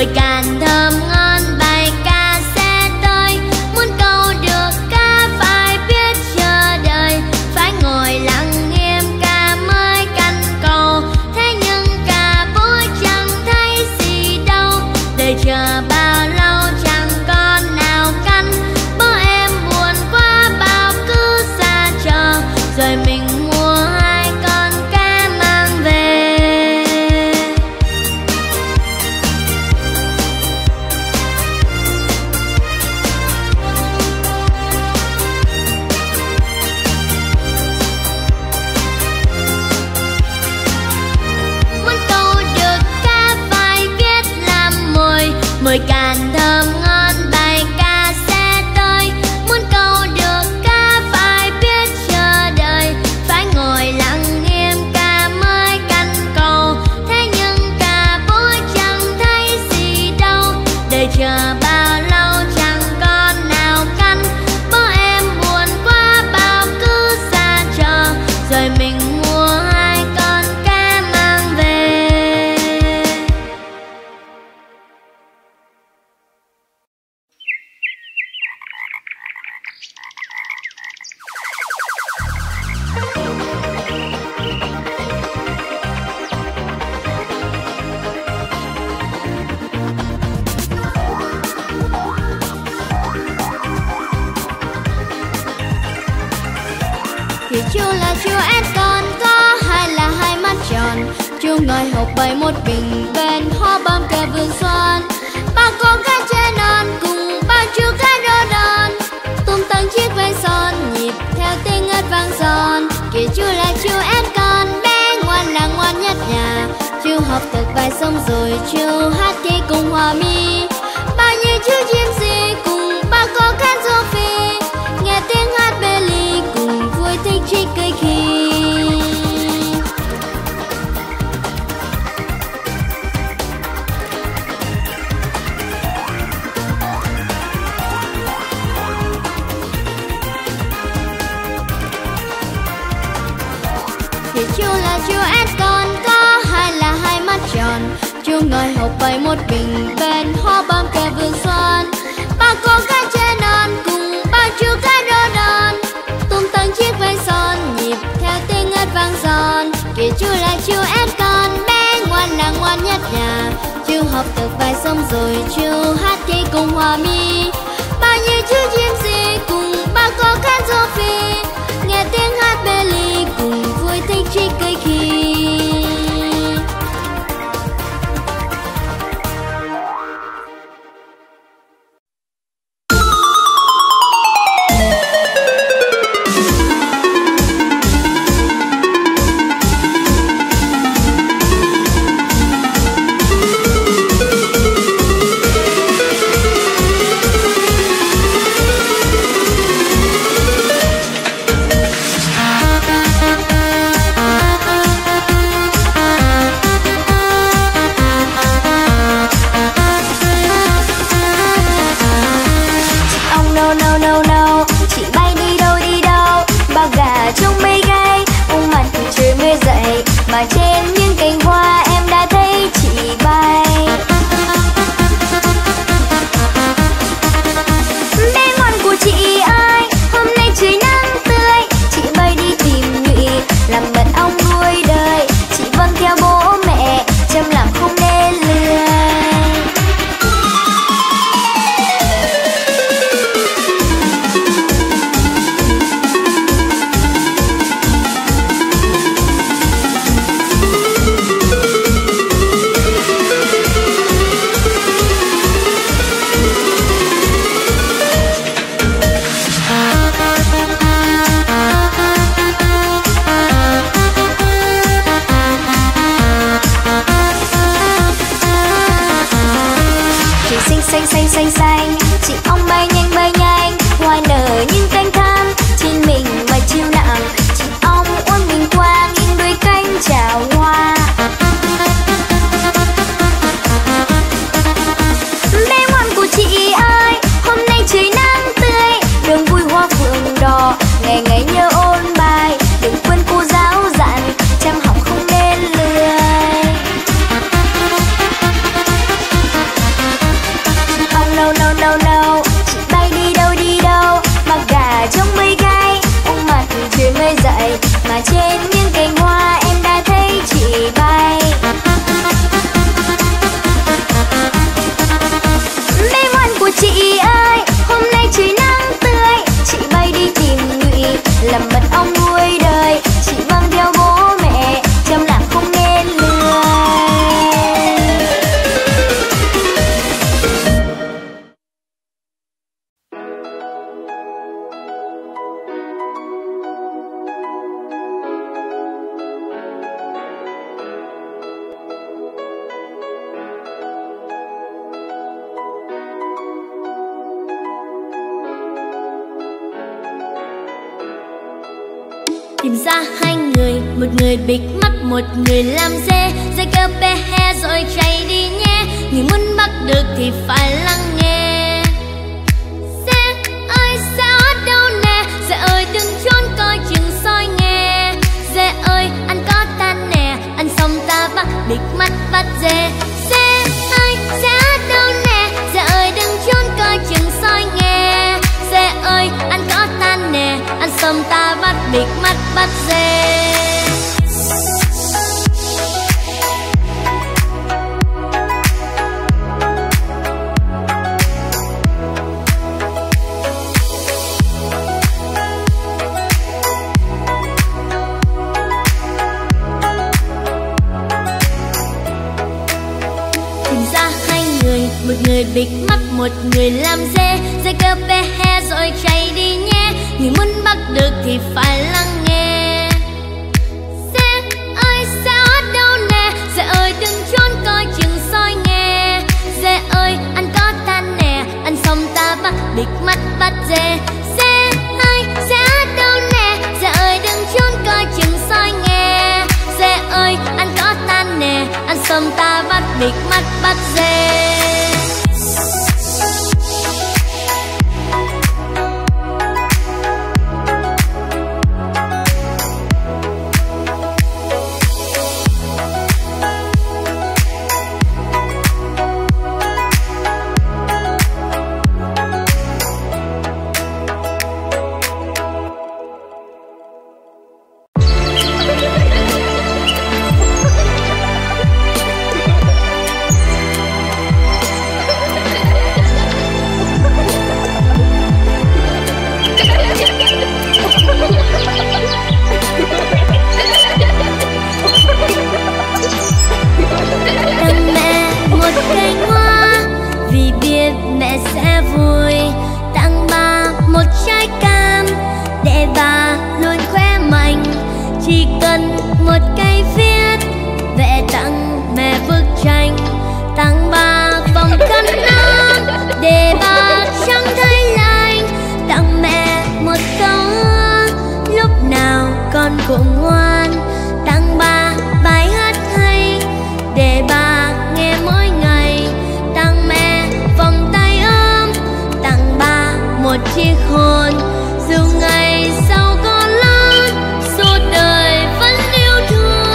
mời càn thơm ngon bài ca sẽ tới. Muốn câu được ca phải biết chờ đợi, phải ngồi lặng nghiêm ca mới canh cầu. Thế nhưng ca vui chẳng thấy gì đâu, đợi chờ bao lâu chẳng con nào canh. Bố em buồn quá bao cứ xa chờ, rồi mình mua hai con cá mang về. Muốn câu được cá phải biết làm mồi, mồi càn thơm ngon bài ca sẽ tới. Muốn câu được cá phải biết chờ đợi, phải ngồi lặng nghiêm ca mới canh cầu. Thế nhưng ca vui chẳng thấy gì đâu, đợi chờ bao lâu chẳng con nào canh. Bố em buồn quá bao cứ xa chờ, rồi mình mua hai con cá mang về. Thì chú là chú ếch con có hay là hai mắt tròn, chú ngồi học bài một mình bên hoa bom kề vườn xoan. Ba con cá chê non cùng ba chú cá rô đòn, tung tăng chiếc váy son nhịp theo tiếng ếch vang giòn. Kìa chú là chú ếch con bé ngoan là ngoan nhất nhà, chú học được bài xong rồi chú hát thì cùng hòa mi. Bao nhiêu chú chim gì cùng ba con cá rô phi, nghe tiếng hát bê ly cùng vui thích trích cười khi. Thì chú là chú ếch con có hay là hai mắt tròn, chú ngồi học bài một mình bên hoa bom kề vườn xoan. Ba con cá chê non cùng ba chú cá rô đòn, tung tăng chiếc váy son nhịp theo tiếng ếch vang giòn. Kìa chú là chú ếch con bé ngoan là ngoan nhất nhà, chú học được bài xong rồi chú hát thì cùng hòa mi. Bao nhiêu chú chim gì cùng ba con cá rô phi, nghe tiếng hát bê ly cùng vui thích trích cười khi. Mà trên những cành hoa em đã thấy chị bay. Bé ngoan của chị ơi, hôm nay trời nắng tươi, chị bay đi tìm nhụy làm mật ong nuôi đời. Chị vâng theo bố mẹ chăm làm không nên lười. Xanh xanh, chị ong bay nhanh, hoa nở những cánh thắm trên mình mà chiêu nặng. Chị ong uốn mình qua nghiêng đôi cánh chào hoa. Bé ngoan của chị ơi, hôm nay trời nắng tươi, đường vui hoa phượng đỏ, ngày ngày nhớ ôn bài, đừng quên cô giáo dặn chăm học không nên lười. ra hai người, một người bịt mắt, một người làm dê. Dê kêu bé he rồi chạy đi nhé, người muốn bắt được thì phải lắng nghe. Dê ơi dê ở đâu nè, dê ơi đừng trốn coi chừng soi nghe. Dê ơi anh có ta nè, anh xong ta bắt bịt mắt bắt dê. Dê ơi dê ở đâu nè, dê ơi đừng trốn coi chừng soi nghe. Dê ơi anh có ta nè, anh xong ta bắt bịt mắt bắt dê. Một người bịt mắt, một người làm dê. Dê kêu bé he rồi chạy đi nhé, người muốn bắt được thì phải lắng nghe. Dê ơi dê ở đâu nè, dê ơi đừng trốn coi chừng soi nghe. Dê ơi anh có ta nè, anh xong ta bắt bịt mắt bắt dê. Dê ơi dê ở đâu nè, dê ơi đừng trốn coi chừng soi nghe. Dê ơi anh có ta nè, anh xong ta bắt bịt mắt bắt dê. Cũng ngoan tặng ba bài hát hay để ba nghe mỗi ngày. Tặng mẹ vòng tay ấm, tặng ba một chiếc hôn. Dù ngày sau có lớn, suốt đời vẫn yêu thương.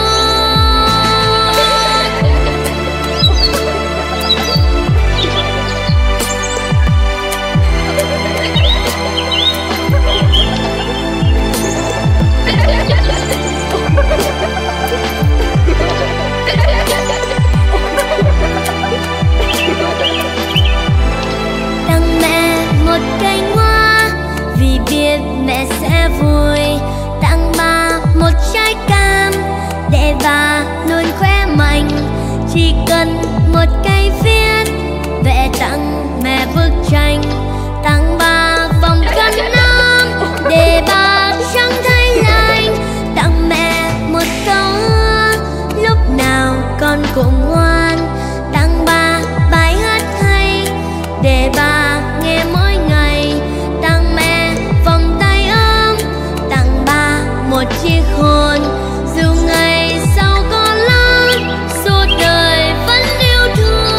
Tặng mẹ một cây hoa vì biết mẹ sẽ vui. Tặng ba một trái cam để bà luôn khỏe mạnh. Chỉ cần một cây viết vẽ tặng mẹ bức tranh. Tặng ba vòng khăn ấm để bà chẳng thấy lạnh. Tặng mẹ một câu lúc nào con cũng ngoan. Tặng ba bài hát hay để bà nghe mỗi ngày. Tặng mẹ vòng tay ấm, tặng ba một chiếc hôn. Dù ngày sau có lớn, suốt đời vẫn yêu thương.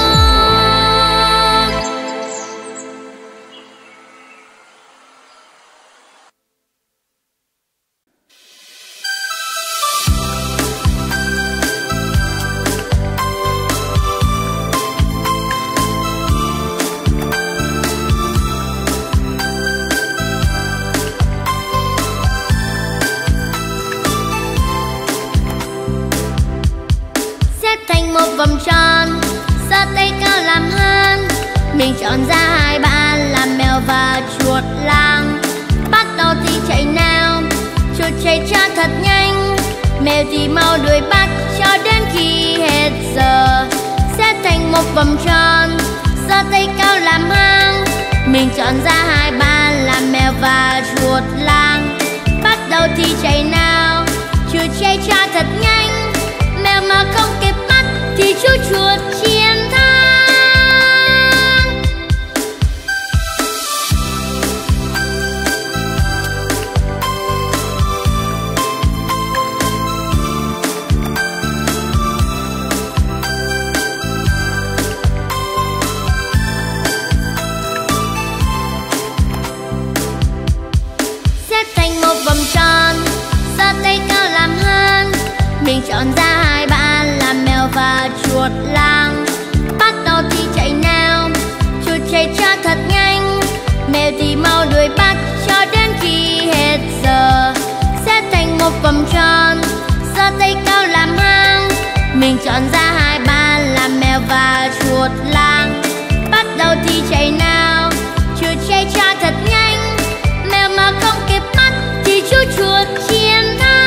Vòng tròn, giơ tay cao làm hơn. Mình chọn ra hai bạn làm mèo và chuột lang. Bắt đầu thì chạy nào, chuột chạy cho thật nhanh. Mèo thì mau đuổi bắt cho đến khi hết giờ. Xếp thành một vòng tròn, giơ tay cao làm hơn. Mình chọn ra hai bạn làm mèo và chuột lang. Bắt đầu thì chạy nào, chuột chạy cho thật nhanh. Mèo mà không kịp bắt thì chú chuột chiến thắng. chọn ra hai bạn là mèo và chuột lang. Bắt đầu thì chạy nào, chuột chạy cho thật nhanh, mèo thì mau đuổi bắt cho đến khi hết giờ. Xếp thành một vòng tròn, giơ tay cao làm hang. Mình chọn ra hai bạn là mèo và chuột lang. Bắt đầu thì chạy nào, chuột chạy cho thật nhanh, mèo mà không kịp bắt thì chú chuột chiến thắng.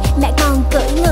mẹ còn cưỡi ngựa